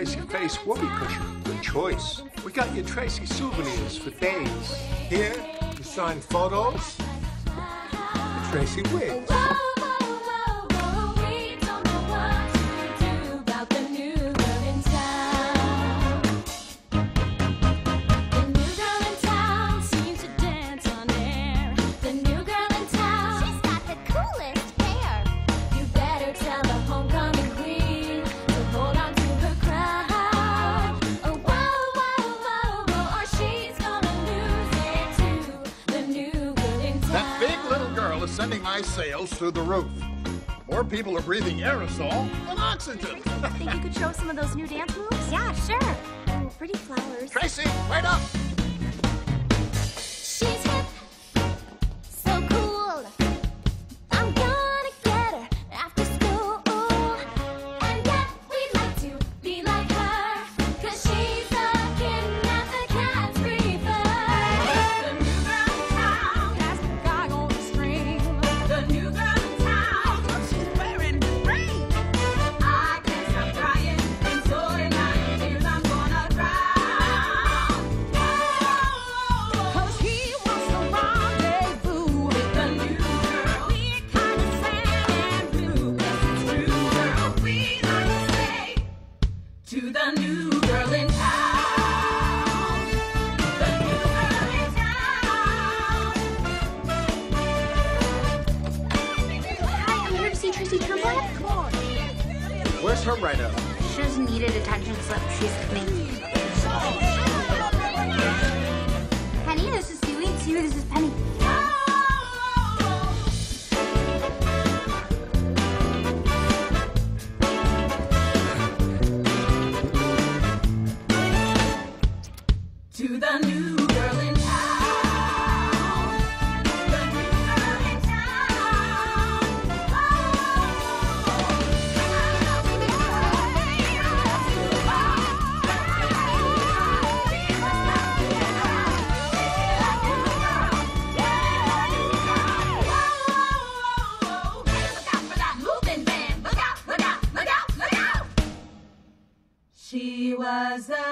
Tracy face whoopee cushion. Good choice. We got you Tracy souvenirs for days. Here, you signed photos. The Tracy wigs. Sending my sales through the roof. More people are breathing aerosol than oxygen. Think you could show us some of those new dance moves? Yeah, sure. Oh, pretty flowers. Tracy, wait up! She's hip, so cool. I'm gonna get her after school. And yet we'd like to be like her, 'cause she's a kitten at the cat's prefer. The new girl in town has the guy on the string. The new girl in town, look, she's wearing the ring. I can't stop crying, and so tonight, tears I'm gonna drown. 'Cause he wants to rendezvous with the new girl. We're kind of sad and blue, 'cause it's true, girl. We like to say to the new girl in town. The new girl in town. Hi, I'm here to see Tracy Turnblad. Where's her write-up? She doesn't need a detention slip. She's coming. Penny, this is Stewie. Stewie, this is Penny. To the new girl in town. The new girl in town. Look out for that moving band. Look out, look out, look out, look out. She was a